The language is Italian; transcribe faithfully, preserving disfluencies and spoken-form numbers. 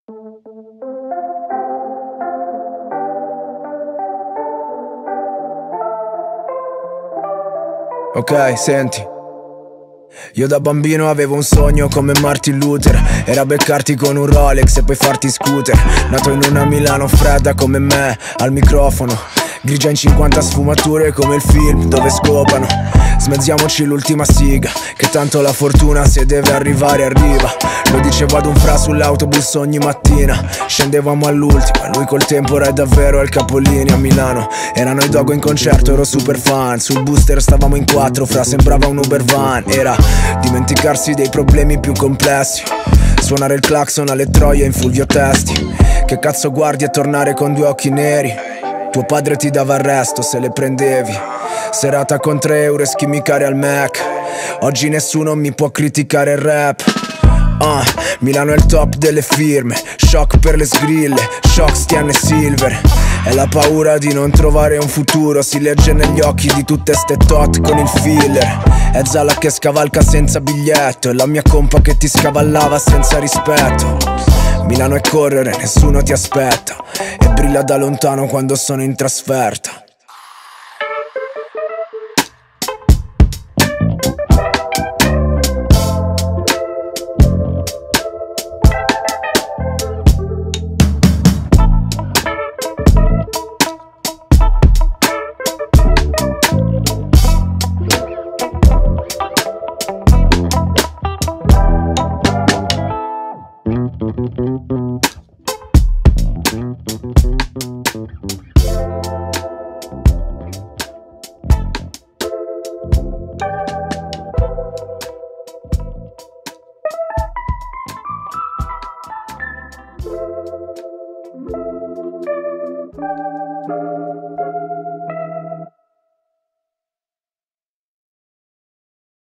Ok, senti. Io da bambino avevo un sogno come Martin Luther. Era beccarti con un Rolex e poi farti scooter. Nato in una Milano fredda come me, al microfono. Grigia in cinquanta sfumature come il film dove scopano. Smezziamoci l'ultima siga, che tanto la fortuna se deve arrivare arriva. Lo dicevo ad un fra sull'autobus ogni mattina. Scendevamo all'ultima, lui col tempo era davvero al capolinea a Milano. Erano i Dogo in concerto, ero super fan. Sul booster stavamo in quattro, fra sembrava un Uber van. Era dimenticarsi dei problemi più complessi, suonare il clacson alle troie in Fulvio Testi. Che cazzo guardi a tornare con due occhi neri? Tuo padre ti dava arresto se le prendevi. Serata con tre euro e schimicare al Mac. Oggi nessuno mi può criticare il rap. uh, Milano è il top delle firme. Shock per le sgrille, shock Stian e Silver. È la paura di non trovare un futuro, si legge negli occhi di tutte ste tot con il filler. È Zala che scavalca senza biglietto, è la mia compa che ti scavallava senza rispetto. Milano è correre, nessuno ti aspetta, e brilla da lontano quando sono in trasferta.